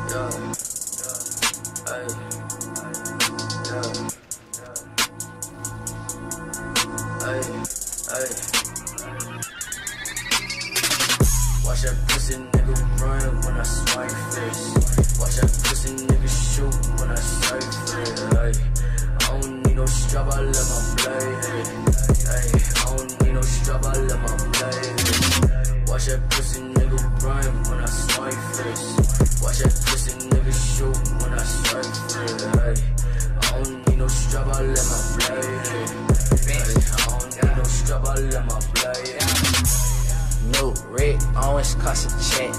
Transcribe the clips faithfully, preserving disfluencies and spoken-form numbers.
Watch that pussy nigga run when I swipe first. Watch that pussy nigga shoot when I swipe first. Ay, I don't need no strap, I let my blade hit. Ay, I don't need no strap, I let my blade hit. Watch that pussy nigga run when I swipe first. Watch that pussy nigga shoot when I swipe first. Ay, I don't need no strap, I let my blade hit. Ay, I don't need no strap, I let my blade hit. New red always cost a check.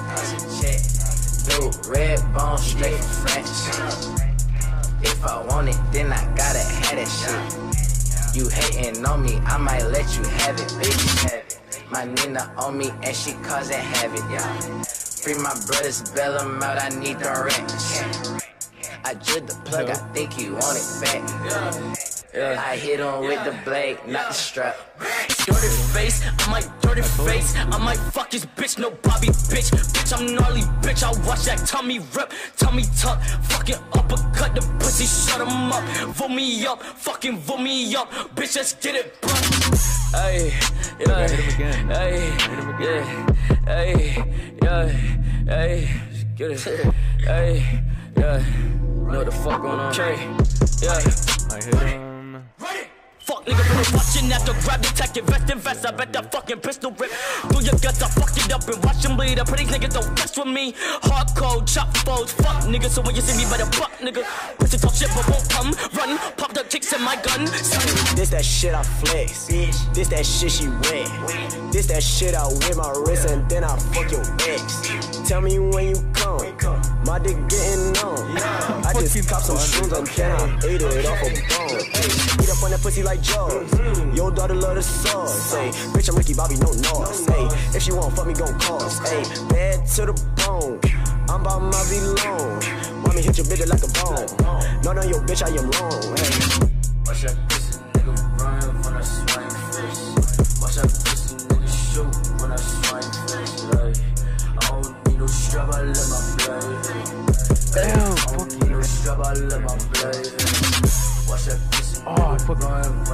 New red bone straight from France. If I want it, then I gotta have that shit. You hating on me, I might let you have it, bitch. My Nina on me and she causing havoc, yeah. Free my brothers, bail them out, I need the rent. I drew the plug, I think he want it back. Yeah. I hit him with the blade, not the strap. Dirty face, I might dirty face. I might fuck his bitch, no Bobby bitch. Bitch, I'm gnarly bitch, I watch that tummy rip, tummy tuck. Fucking uppercut the pussy, shut him up. Vote me up, fucking vote me up. Bitch, let's get it, bro. Ay, yeah, ay, yeah, ay, yeah, ay, get it, ay, yeah. Know what the fuck going on? Okay, yeah. I hit him. Fuck nigga, been watching after grab the tech, invest, invest. I bet that fucking pistol rip through your guts. I fuck it up and watch them bleed. I pray these niggas don't mess with me. Hardcore, chop foes, fuck nigga. So when you see me, better fuck nigga. Pussy talk shit but won't come, run. Pop the kicks in my gun, son. This that shit I flex, bitch. This that shit she wet. This that shit I whip my wrist and then I fuck your ex. Tell me when you come, my dick getting on. I just cop some shrooms and then I ate it off a bone. Eat up on that pussy like Jaws. Your daughter love the sauce. Say, bitch, I'm Ricky Bobby, no noise. Hey, if she won't fuck me, gon' cost. Hey, bad to the bone. I'm by my V-Lone. Want me hit your bitch like a bone. No, no, your bitch, I am wrong. Hey. Watch that pussy nigga run when I swipe first. Watch that pussy nigga shoot when I swipe first. Like, I don't need no strap, I let my blade hit. I don't need no strap, I let my blade hit. Watch that pussy nigga run.